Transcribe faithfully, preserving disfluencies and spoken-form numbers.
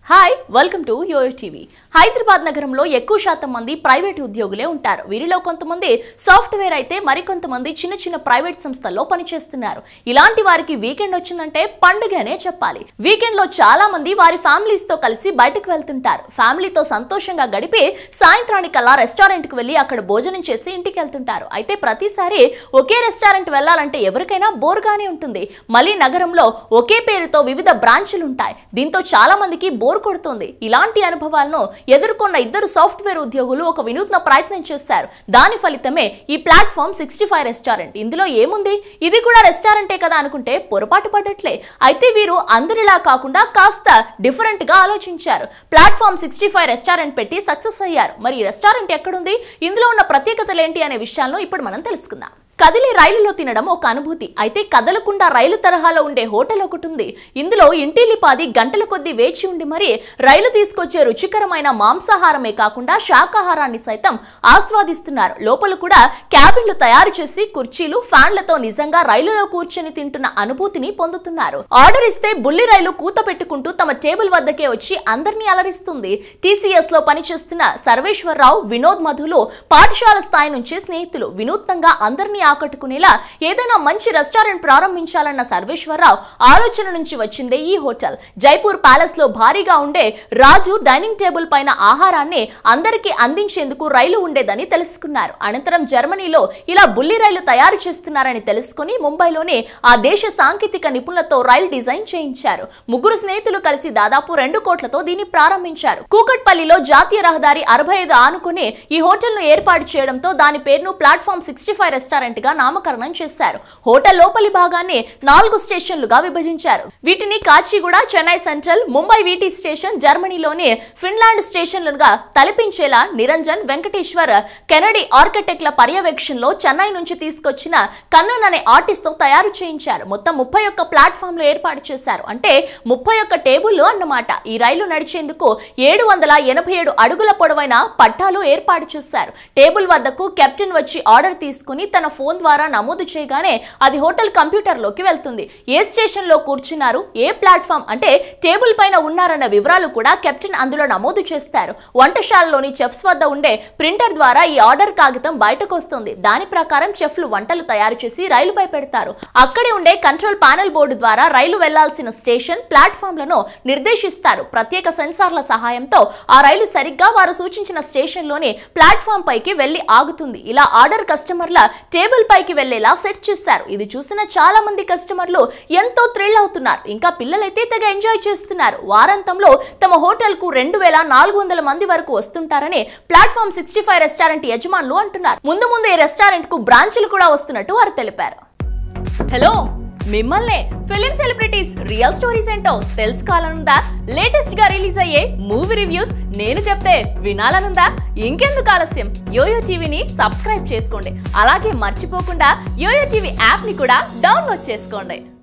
Hi welcome to YoYo TV. Hyderabad నగరంలో ఎక్కువ శాతం మంది ప్రైవేట్ ఉద్యోగులే ఉంటారు. వీరిలో కొంతమంది సాఫ్ట్వేర్ అయితే మరికొంతమంది చిన్న చిన్న ప్రైవేట్ సంస్థల్లో పనిచేస్తున్నారు. ఇలాంటి వారికి వీకెండ్ వచ్చిందంటే పండుగనే చెప్పాలి. వీకెండ్ లో చాలా మంది వారి ఫ్యామిలీస్ తో కలిసి బయటకు వెళ్తుంటారు. ఫ్యామిలీతో సంతోషంగా గడిపి సాయంత్రానికి అలా రెస్టారెంట్ కు వెళ్లి అక్కడ భోజనం చేసి ఇంటికి వెళ్తుంటారు. అయితే ప్రతిసారి ఒకే రెస్టారెంట్ వెళ్లాలంటే ఎవరికైనా బోర్గానే ఉంటుంది. మళ్ళీ నగరంలో ఒకే పేరుతో వివిధ బ్రాంచ్లు ఉంటాయి. దీంతో చాలా మందికి బోర్ కొడుతుంది. ఇలాంటి అనుభవాలను ఎదుర్కొన్న ఇద్దరు సాఫ్ట్వేర్ ఉద్యోగులు ఒక వినూత్న ప్రయత్నం చేశారు. దాని ఫలితమే ఈ ప్లాట్ఫామ్ సిక్స్టీ ఫైవ్ రెస్టారెంట్. ఇందులో ఏముంది, ఇది కూడా రెస్టారెంటే కదా అనుకుంటే పొరపాటు పడట్లే. అయితే వీరు అందరిలా కాకుండా కాస్త డిఫరెంట్ గా ఆలోచించారు. ప్లాట్ఫామ్ సిక్స్టీ ఫైవ్ రెస్టారెంట్ పెట్టి సక్సెస్ అయ్యారు. మరి ఈ రెస్టారెంట్ ఎక్కడుంది, ఇందులో ఉన్న ప్రత్యేకతలు ఏంటి అనే విషయాలను ఇప్పుడు మనం తెలుసుకుందాం. కదిలే రైలులో తినడం ఒక అనుభూతి. అయితే కదలకుండా రైలు తరహాలో ఉండే హోటల్ ఒకటి ఉంది. ఇందులో ఇంటిలిపాది గంటల కొద్దీ వేచి ఉండి మరి రైలు తీసుకొచ్చే రుచికరమైన మాంసాహారమే కాకుండా శాకాహారాన్ని సైతం ఆస్వాదిస్తున్నారు. లోపల కూడా క్యాబిన్లు తయారు చేసి కుర్చీలు ఫ్యాన్లతో నిజంగా రైలులో కూర్చొని తింటున్న అనుభూతిని పొందుతున్నారు. ఆర్డర్ ఇస్తే బుల్లి రైలు కూత పెట్టుకుంటూ తమ టేబుల్ వద్దకే వచ్చి అందరినీ అలరిస్తుంది. టీసీఎస్ లో పనిచేస్తున్న సర్వేశ్వరరావు, వినోద్ మధులు పాఠశాల స్థాయి నుంచి స్నేహితులు. వినూత్నంగా అందరినీ ఆకట్టుకునేలా ఏదైనా మంచి రెస్టారెంట్ ప్రారంభించాలన్న సర్వేశ్వరరావు ఆలోచన నుంచి వచ్చిందే ఈ హోటల్. జైపూర్ ప్యాలెస్ లో భారీగా ఉండే రాజు డైనింగ్ టేబుల్ పైన ఆహారాన్ని అందరికీ అందించేందుకు రైలు ఉండేదని తెలుసుకున్నారు. అనంతరం జర్మనీలో ఇలా బుల్లి రైలు తయారు చేస్తున్నారని తెలుసుకుని ముంబైలోనే ఆ దేశ సాంకేతిక నిపుణులతో రైలు డిజైన్ చేయించారు. ముగ్గురు స్నేహితులు కలిసి దాదాపు రెండు కోట్లతో దీన్ని ప్రారంభించారు. కూకట్పల్లిలో జాతీయ రహదారి అరవై ఐదు ఆనుకుని ఈ హోటల్ ను ఏర్పాటు చేయడంతో దాని పేరును ప్లాట్ఫామ్ సిక్స్టీ ఫైవ్ రెస్టారెంట్ గా నామకరణం చేశారు. హోటల్ లోపలి భాగాన్ని నాలుగు స్టేషన్లుగా విభజించారు. వీటిని Kacheguda, Chennai central, Mumbai VT station, జర్మనీలోని ఫిన్లాండ్ స్టేషన్లుగా తలపించేలా నిరంజన్ వెంకటేశ్వర్ కెనడీ ఆర్కిటెక్ట్ల పర్యవేక్షణలో చెన్నై నుంచి తీసుకొచ్చిన కన్నన్ అనే ఆర్టిస్ట్ తో తయారు చేయించారు. మొత్తం ముప్పై ఒక్క ప్లాట్ఫామ్లు ఏర్పాటు చేశారు. అంటే ముప్పై ఒక్క టేబుల్లు అన్నమాట. ఈ రైలు నడిచేందుకు ఏడు వందల ఎనభై ఏడు అడుగుల పొడవైన పట్టాలు ఏర్పాటు చేశారు. టేబుల్ వద్దకు కెప్టెన్ వచ్చి ఆర్డర్ తీసుకుని తన ఫోన్ ద్వారా నమోదు చేయగానే అది హోటల్ కంప్యూటర్ లోకి వెళ్తుంది. ఏ స్టేషన్ లో కూర్చున్నారు, ఏ ప్లాట్ఫామ్ అంటే టేబుల్ పైన ఉన్నారన్న వివరాలు కూడా కెప్టెన్ అందులో నమోదు చేస్తారు. వంటశాలలోని చెఫ్స్ వద్ద ఉండే ప్రింటర్ ద్వారా ఈ ఆర్డర్ కాగితం బయటకు వస్తుంది. దాని ప్రకారం చెఫ్లు వంటలు తయారు చేసి రైలుపై పెడతారు. అక్కడే ఉండే కంట్రోల్ ప్యానెల్ బోర్డు ద్వారా రైలు వెళ్లాల్సిన స్టేషన్, ప్లాట్ఫామ్లను నిర్దేశిస్తారు. ప్రత్యేక సెన్సార్ల సహాయంతో ఆ రైలు సరిగ్గా వారు సూచించిన స్టేషన్ లోని ప్లాట్ఫామ్ పైకి వెళ్లి ఆగుతుంది. ఇలా ఆర్డర్ కస్టమర్ల టేబుల్ పైకి వెళ్లేలా సెట్ చేశారు. ఇది చూసిన చాలా మంది కస్టమర్లు ఎంతో థ్రిల్ అవుతున్నారు. ఇంకా పిల్లలైతే తెగ ఎంజాయ్ చేస్తున్నారు. వారాంతంలో తమ హోటల్ కు రెండు వేల నాలుగు వందల మంది వరకు వస్తుంటారని ప్లాట్ఫామ్ సిక్స్టీ ఫైవ్ రెస్టారెంట్ యజమానులు అంటున్నారు. ముందు ముందు ఈ రెస్టారెంట్ కు బ్రాంచ్లు కూడా వస్తున్నట్టు వారు తెలిపారు. హలో, మిమ్మల్ని ఫిలిం సెలబ్రిటీస్ రియల్ స్టోరీస్ ఏంటో తెలుసుకోవాలనుందా? లేటెస్ట్ గా రిలీజ్ అయ్యే మూవీ రివ్యూస్ నేను చెప్తే వినాలనుందా? ఇంకెందుకు ఆలస్యం, యోయో టీవీని సబ్స్క్రైబ్ చేసుకోండి. అలాగే మర్చిపోకుండా యోయో టీవీ యాప్ ని కూడా డౌన్లోడ్ చేసుకోండి.